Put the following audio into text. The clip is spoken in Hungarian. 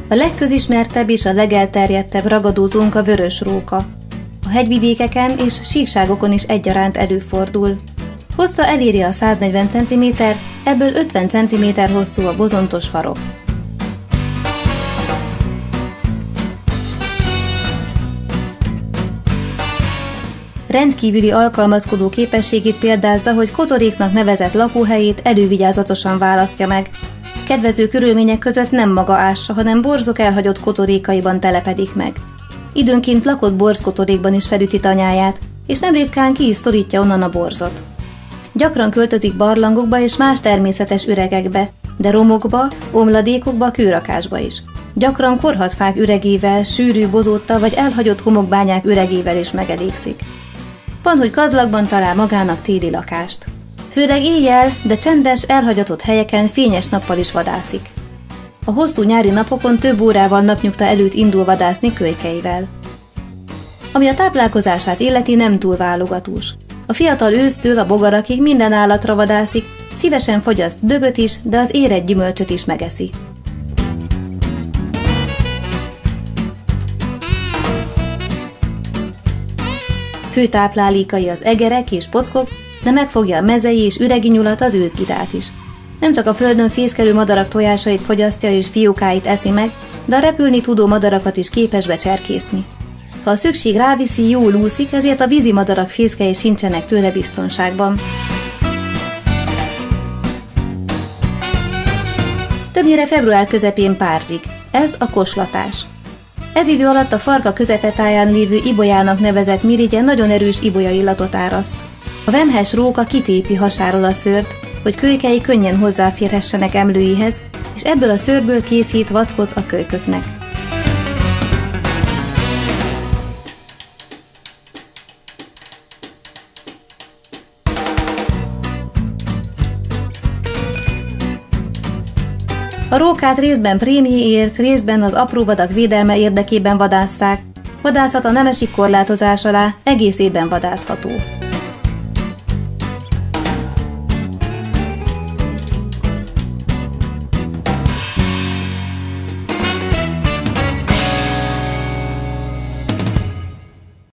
A legközismertebb és a legelterjedtebb ragadózónk a vörös róka. A hegyvidékeken és síkságokon is egyaránt előfordul. Hossza eléri a 140 cm, ebből 50 cm hosszú a bozontos farok. Rendkívüli alkalmazkodó képességét példázza, hogy kotoréknak nevezett lakóhelyét elővigyázatosan választja meg. Kedvező körülmények között nem maga ássa, hanem borzok elhagyott kotorékaiban telepedik meg. Időnként lakott borzkotorékban is felüti tanyáját, és nem ritkán ki is szorítja onnan a borzot. Gyakran költözik barlangokba és más természetes üregekbe, de romokba, omladékokba, kőrakásba is. Gyakran korhatfák üregével, sűrű bozóttal vagy elhagyott homokbányák üregével is megelégszik. Van, hogy kazlakban talál magának téli lakást. Főleg éjjel, de csendes, elhagyatott helyeken fényes nappal is vadászik. A hosszú nyári napokon több órával napnyugta előtt indul vadászni kölykeivel. Ami a táplálkozását illeti, nem túl válogatós. A fiatal ősztől a bogarakig minden állatra vadászik, szívesen fogyaszt dögöt is, de az érett gyümölcsöt is megeszi. Fő táplálékai az egerek és pockok, de megfogja a mezei és üregi nyulat, az őszgitát is. Nem csak a földön fészkelő madarak tojásait fogyasztja és fiókáit eszi meg, de a repülni tudó madarakat is képes becserkészni. Ha a szükség ráviszi, jól úszik, ezért a vízi madarak fészkei sincsenek tőle biztonságban. Többnyire február közepén párzik, ez a koslatás. Ez idő alatt a farka közepetáján lévő ibolyának nevezett mirigye nagyon erős ibolya illatot áraszt. A vemhes róka kitépi hasáról a szőrt, hogy kölykei könnyen hozzáférhessenek emlőihez, és ebből a szőrből készít vackot a kölyköknek. A rókát részben prémiéért, részben az apró vadak védelme érdekében vadásszák, vadászata nemesi korlátozás alá egész évben vadászható.